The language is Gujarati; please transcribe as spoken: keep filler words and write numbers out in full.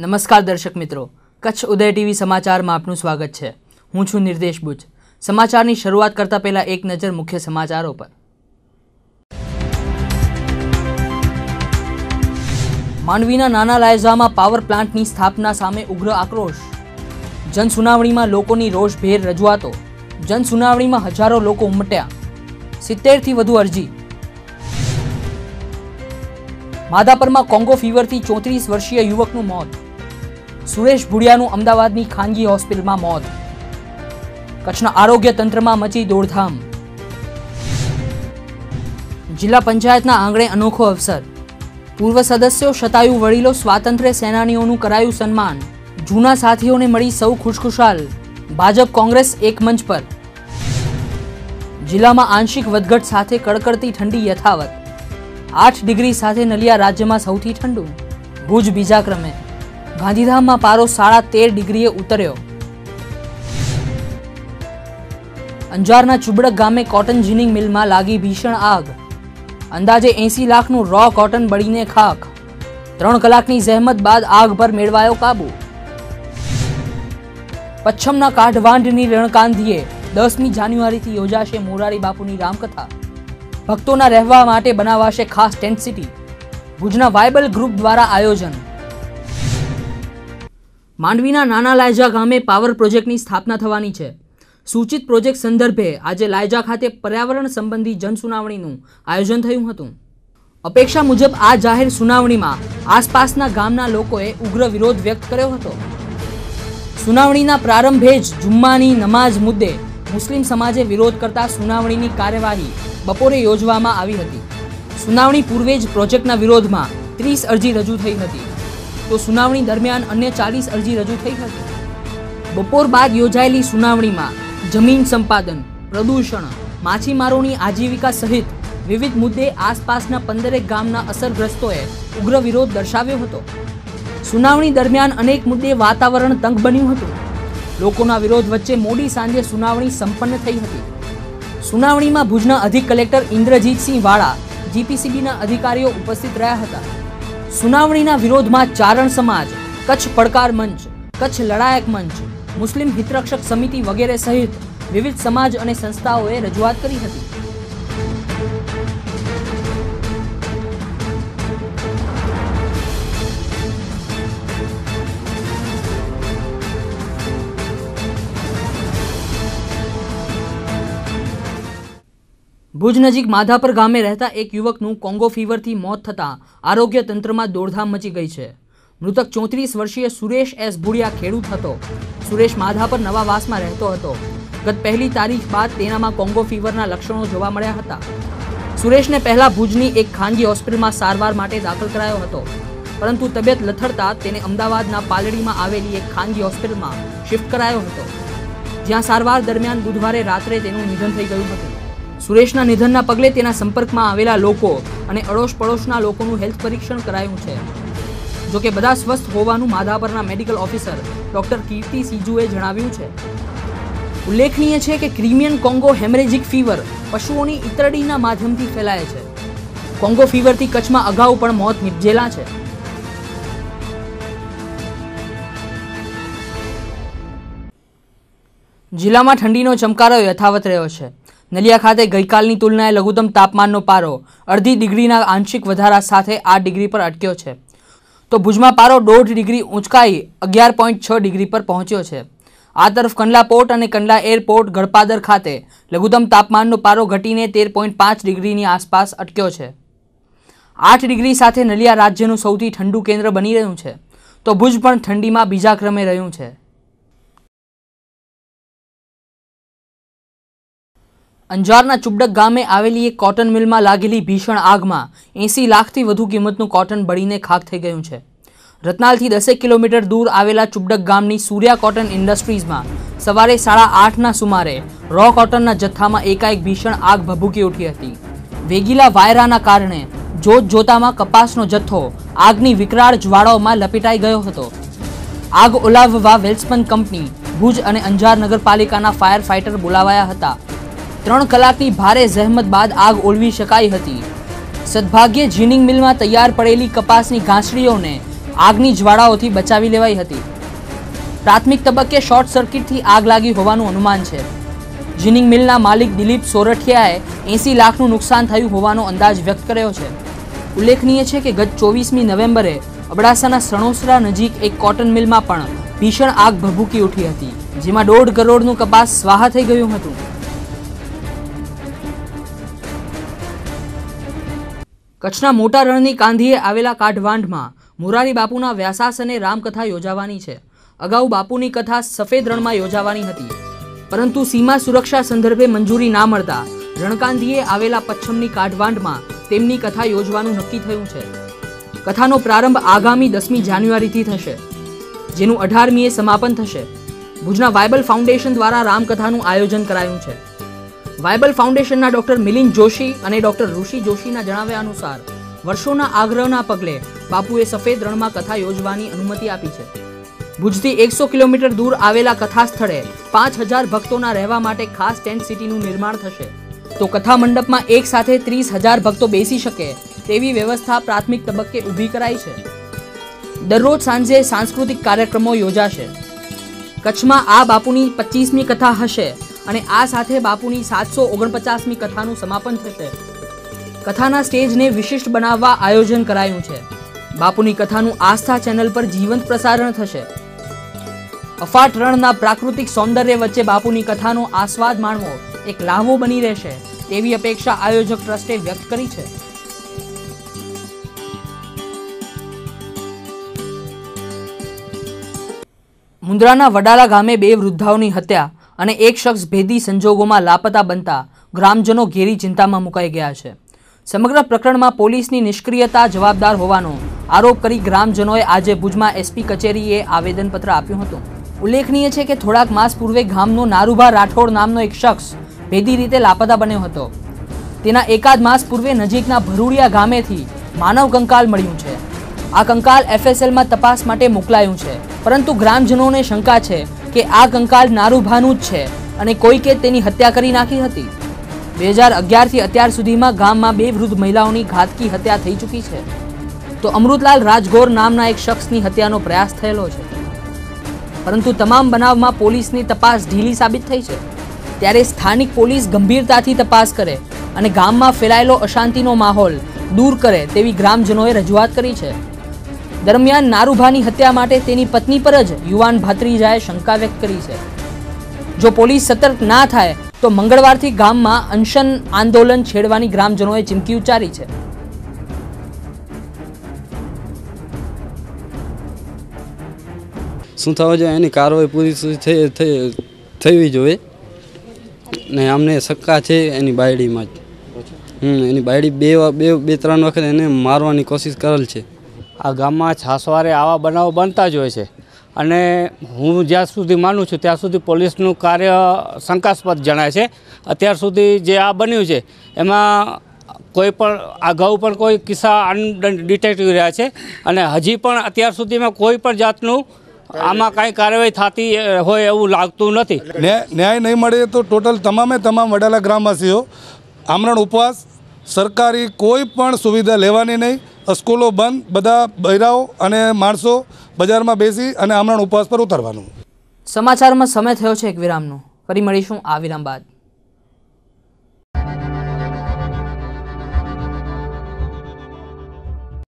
નમસ્કાર દર્શક મિત્રો, કચ્છ ઉદય ટીવી સમાચારમાં આપનું સ્વાગત છે। હું છું નિર્દેશ બુચ। સમાચારની શરૂઆત કરતા પહેલા એક નજર મુખ્ય સમાચારો પર। માંડવીના નાના લાયઝામાં પાવર પ્લાન્ટની સ્થાપના સામે ઉગ્ર આક્રોશ। જન સુનાવણીમાં લોકોની રોષભેર રજૂઆતો। જન સુનાવણીમાં હજારો લોકો ઉમટ્યા। સિત્તેર થી વધુ અરજી। માધાપરમાં કોંગો ફીવરથી ચોત્રીસ વર્ષીય યુવકનું મોત। સુરેશ ભુડિયાનું અમદાવાદની ખાનગી હોસ્પિટલમાં મોત। કચ્છના આરોગ્ય તંત્રમાં મચી દોડધામ। જિલ્લા પંચાયતના આંગણે અનોખો અવસર। પૂર્વ સદસ્યો, શતાયુ વડીલો, સ્વાતંત્ર્ય સેનાનીઓનું કરાયું સન્માન। જૂના સાથીઓને મળી સૌ ખુશખુશાલ। ભાજપ કોંગ્રેસ એક મંચ પર। જિલ્લામાં આંશિક વધઘટ સાથે કડકડતી ઠંડી યથાવત। આઠ ડિગ્રી સાથે નલિયા રાજ્યમાં સૌથી ઠંડુ। ભુજ બીજા ક્રમે। ગાંધીધામમાં પારો સાડા તેર ડિગ્રીએ ઉતર્યો। અંજારના ચુબડક ગામે કોટન જીનિંગ મિલમાં લાગી ભીષણ આગ। અંદાજે એસી લાખનું રો કોટન બળીને ખાખ। ત્રણ કલાકની જહેમત બાદ આગ પર મેળવાયો કાબુ। પચ્છમના કાઢવાંઢની રણકાંધીએ દસમી જાન્યુઆરીથી યોજાશે મોરારી બાપુની રામકથા। ભક્તોના રહેવા માટે બનાવાશે ખાસ ટેન્ટ સિટી। ભુજના વાયબલ ગ્રુપ દ્વારા આયોજન। માંડવીના નાના લાયજા ગામે પાવર પ્રોજેક્ટની સ્થાપના થવાની છે। સૂચિત પ્રોજેક્ટ સંદર્ભે આજે લાયજા ખાતે પર્યાવરણ સંબંધી જન સુનાવણીનું આયોજન થયું હતું। અપેક્ષા મુજબ આ જાહેર સુનાવણીમાં આસપાસના ગામના લોકોએ ઉગ્ર વિરોધ વ્યક્ત કર્યો હતો। સુનાવણીના પ્રારંભે જ જુમ્માની નમાઝ મુદ્દે મુસ્લિમ સમાજે વિરોધ કરતા સુનાવણીની કાર્યવાહી બપોરે યોજવામાં આવી હતી। સુનાવણી પૂર્વે જ પ્રોજેક્ટના વિરોધમાં ત્રીસ અરજી રજૂ થઈ હતી, તો સુનાવણી દરમિયાન અન્ય ચાલીસ અરજી રજૂ થઈ હતી। બપોર બાદ યોજાયેલી સુનાવણીમાં જમીન સંપાદન, પ્રદૂષણ, માછીમારોની આજીવિકા સહિત વિવિધ મુદ્દે આસપાસના પંદરેક ગામના અસરગ્રસ્તોએ ઉગ્ર વિરોધ દર્શાવ્યો હતો। સુનાવણી દરમિયાન અનેક મુદ્દે વાતાવરણ તંગ બન્યું હતું। લોકોના વિરોધ વચ્ચે મોડી સાંજે સુનાવણી સંપન્ન થઈ હતી। સુનાવણીમાં ભુજના અધિક કલેક્ટર ઇન્દ્રજીતસિંહ વાળા, જીપીસીબીના અધિકારીઓ ઉપસ્થિત રહ્યા હતા। સુનાવણીના વિરોધમાં ચારણ સમાજ, કચ્છ પડકાર મંચ, કચ્છ લડાયક મંચ, મુસ્લિમ હિતરક્ષક સમિતિ વગેરે સહિત વિવિધ સમાજ અને સંસ્થાઓએ રજૂઆત કરી હતી। ભુજ નજીક માધાપર ગામે રહેતા એક યુવકનું કોંગો ફીવરથી મોત થતાં આરોગ્ય તંત્રમાં દોડધામ મચી ગઈ છે। મૃતક ચોત્રીસ વર્ષીય સુરેશ એસ ભુડિયા ખેડૂત હતો। સુરેશ માધાપર નવાવાસમાં રહેતો હતો। ગત પહેલી તારીખ બાદ તેનામાં કોંગો ફીવરના લક્ષણો જોવા મળ્યા હતા। સુરેશને પહેલા ભુજની એક ખાનગી હોસ્પિટલમાં સારવાર માટે દાખલ કરાયો હતો, પરંતુ તબિયત લથડતા તેને અમદાવાદના પાલડીમાં આવેલી એક ખાનગી હોસ્પિટલમાં શિફ્ટ કરાયો હતો, જ્યાં સારવાર દરમિયાન બુધવારે રાત્રે તેનું નિધન થઈ ગયું હતું। સુરેશના નિધનના પગલે તેના સંપર્કમાં આવેલા લોકો અને અડોશ પડોશના લોકોનું હેલ્થ પરીક્ષણ કરાયું છે। જોકે બધા સ્વસ્થ હોવાનું માધાપરના મેડિકલ ઓફિસર ડોક્ટર કીર્તિ સીજુએ જણાવ્યું છે। ઉલ્લેખનીય છે કે ક્રિમિયન કોંગો હેમરેજિક ફીવર પશુઓની ઈતરડીના માધ્યમથી ફેલાય છે। કોંગો ફીવરથી કચ્છમાં અગાઉ પણ મોત નિપજેલા છે। જિલ્લામાં ઠંડીનો ચમકારો યથાવત રહ્યો છે। નલિયા ખાતે ગઈકાલની તુલનાએ લઘુત્તમ તાપમાનનો પારો અડધી ડિગ્રીના આંશિક વધારા સાથે આઠ ડિગ્રી પર અટક્યો છે, તો ભુજમાં પારો દોઢ ડિગ્રી ઊંચકાઈ અગિયાર પોઈન્ટ છ ડિગ્રી પર પહોંચ્યો છે। આ તરફ કંડલા પોર્ટ અને કંડલા એરપોર્ટ ગળપાદર ખાતે લઘુત્તમ તાપમાનનો પારો ઘટીને તેર પોઈન્ટ પાંચ ડિગ્રીની આસપાસ અટક્યો છે। આઠ ડિગ્રી સાથે નલિયા રાજ્યનું સૌથી ઠંડુ કેન્દ્ર બની રહ્યું છે, તો ભુજ પણ ઠંડીમાં બીજા ક્રમે રહ્યું છે। અંજારના ચુબડક ગામે આવેલી એક કોટન મિલમાં લાગેલી ભીષણ આગમાં એસી લાખથી વધુ કિંમતનું કોટન બળીને ખાખ થઈ ગયું છે। રતનાલથી દસેક કિલોમીટર દૂર આવેલા ચુબડક ગામની સૂર્યા કોટન ઇન્ડસ્ટ્રીઝમાં સવારે સાડા આઠના સુમારે રો કોટનના જથ્થામાં એકાએક ભીષણ આગ ભભૂકી ઉઠી હતી। વેગીલા વાયરાના કારણે જોત જોતામાં કપાસનો જથ્થો આગની વિકરાળ જ્વાળાઓમાં લપેટાઈ ગયો હતો। આગ ઓલાવવા વેલ્સપન કંપની, ભુજ અને અંજાર નગરપાલિકાના ફાયર ફાઇટર બોલાવાયા હતા। ત્રણ કલાકની ભારે જહેમત બાદ આગ ઓલવી શકાઈ હતી। સદભાગ્યે જીનિંગ મિલમાં તૈયાર પડેલી કપાસની ઘાસડીઓને આગની જ્વાળાઓથી બચાવી લેવાઈ હતી। પ્રાથમિક તબક્કે શોર્ટ સર્કિટથી આગ લાગી હોવાનું અનુમાન છે। જીનિંગ મિલના માલિક દિલીપ સોરઠિયાએ એસી લાખનું નુકસાન થયું હોવાનો અંદાજ વ્યક્ત કર્યો છે। ઉલ્લેખનીય છે કે ગત ચોવીસમી નવેમ્બરે અબડાસાના સણોસરા નજીક એક કોટન મિલમાં પણ ભીષણ આગ ભભૂકી ઉઠી હતી, જેમાં દોઢ કરોડનું કપાસ સ્વાહા થઈ ગયું હતું। કચ્છના મોટા રણની કાંધીએ આવેલા કાઢવાંઢમાં મોરારી બાપુના વ્યાસાસને રામકથા યોજાવાની છે। અગાઉ બાપુની કથા સફેદ રણમાં યોજાવાની હતી, પરંતુ સીમા સુરક્ષા સંદર્ભે મંજૂરી ના મળતા રણકાંધીએ આવેલા પચ્છમની કાઢવાંઢમાં તેમની કથા યોજવાનું નક્કી થયું છે। કથાનો પ્રારંભ આગામી દસમી જાન્યુઆરીથી થશે, જેનું અઢારમીએ સમાપન થશે। ભુજના વાયબલ ફાઉન્ડેશન દ્વારા રામકથાનું આયોજન કરાયું છે। વાયબલ ફાઉન્ડેશનના ડોક્ટર મિલિંદ જોશી અને ડોક્ટર ઋષિ જોશીના જણાવ્યા અનુસાર વર્ષોના આગ્રહના પગલે બાપુએ સફેદ રણમાં કથા યોજવાની અનુમતિ આપી છે। ભુજથી એકસો કિલોમીટર દૂર આવેલા કથા સ્થળે પાંચ હજાર ભક્તોના રહેવા માટે ખાસ ટેન્ટ સિટીનું નિર્માણ થશે, તો કથા મંડપમાં એક સાથે ત્રીસ હજાર ભક્તો બેસી શકે તેવી વ્યવસ્થા પ્રાથમિક તબક્કે ઊભી કરાઈ છે। દરરોજ સાંજે સાંસ્કૃતિક કાર્યક્રમો યોજાશે। કચ્છમાં આ બાપુની પચીસમી કથા હશે અને આ સાથે બાપુની સાતસો ઓગણપચાસમી કથાનું સમાપન થશે। કથાના સ્ટેજને વિશિષ્ટ બનાવવા આયોજન કરાયું છે। બાપુની કથાનું આસ્થા ચેનલ પર જીવંત પ્રસારણ થશે। અફાટ રણના પ્રાકૃતિક સૌંદર્ય વચ્ચે બાપુની કથાનો આસ્વાદ માણવો એક લાહવો બની રહેશે તેવી અપેક્ષા આયોજક ટ્રસ્ટે વ્યક્ત કરી છે। મુન્દ્રાના વડાલા ગામે બે વૃદ્ધાઓની હત્યા અને એક શખ્સ ભેદી સંજોગોમાં લાપતા બનતા ગ્રામજનો ઘેરી ચિંતામાં મુકાઈ ગયા છે। સમગ્ર પ્રકરણમાં પોલીસની નિષ્ક્રિયતા જવાબદાર હોવાનો આરોપ કરી ગ્રામજનોએ આજે ભુજમાં એસપી કચેરીએ આવેદનપત્ર આપ્યું હતું। ઉલ્લેખનીય છે કે થોડાક માસ પૂર્વે ગામનો નારુભા રાઠોડ નામનો એક શખ્સ ભેદી રીતે લાપતા બન્યો હતો। તેના એકાદ માસ પૂર્વે નજીકના ભરૂડિયા ગામેથી માનવ કંકાલ મળ્યું છે। આ કંકાલ એફએસએલમાં તપાસ માટે મોકલાયું છે, પરંતુ ગ્રામજનોને શંકા છે કે આ કંકાલ નારુભાનું જ છે અને કોઈકે તેની હત્યા કરી નાખી હતી। બે હજાર અગિયારથી અત્યાર સુધીમાં ગામમાં બે વૃદ્ધ મહિલાઓની ઘાતકી હત્યા થઈ ચૂકી છે, તો અમૃતલાલ રાજગોર નામના એક શખ્સની હત્યાનો પ્રયાસ થયેલો છે, પરંતુ તમામ બનાવમાં પોલીસની તપાસ ઢીલી સાબિત થઈ છે। ત્યારે સ્થાનિક પોલીસ ગંભીરતાથી તપાસ કરે અને ગામમાં ફેલાયેલો અશાંતિનો માહોલ દૂર કરે તેવી ગ્રામજનોએ રજૂઆત કરી છે। દરમિયાન નારુભાની હત્યા માટે તેની પત્ની પર જ યુવાન ભાત્રીજાએ શંકા વ્યક્ત કરી છે। જો પોલીસ સતર્ક ના થાય તો મંગળવારથી ગામમાં અનશન આંદોલન છેડવાની ગ્રામજનોએ ચીમકી ઉચ્ચારી છે। શું થવા જોઈએ એની કાર્યવાહી પૂરી થવી જોઈએ ને અમને શંકા છે એની બાયડીમાં જ હમ એની બાયડી બે બે બે ત્રણ વખત એને મારવાની કોશિશ કરેલ છે। આ ગામમાં છાસવારે આવા બનાવો બનતા જ હોય છે અને હું જ્યાં સુધી માનું છું ત્યાં સુધી પોલીસનું કાર્ય શંકાસ્પદ જણાય છે। અત્યાર સુધી જે આ બન્યું છે એમાં કોઈ પણ અગાઉ પણ કોઈ કિસ્સા અનડિટેક્ટ રહ્યા છે અને હજી પણ અત્યાર સુધીમાં કોઈ પણ જાતનું આમાં કાંઈ કાર્યવાહી થતી હોય એવું લાગતું નથી। ન્યાય નહીં મળે તો ટોટલ તમામે તમામ વડાલા ગ્રામવાસીઓ આમરણ ઉપવાસ, સરકારી કોઈ પણ સુવિધા લેવાની નહીં, સ્કૂલો બંધ, બધા બૈરાઓ અને માણસો બજારમાં બેસી અને આમરણ ઉપવાસ પર ઉતરવાનું। સમાચારમાં સમય થયો છે એક વિરામનો, ફરી મળીશું આ વિરામ બાદ।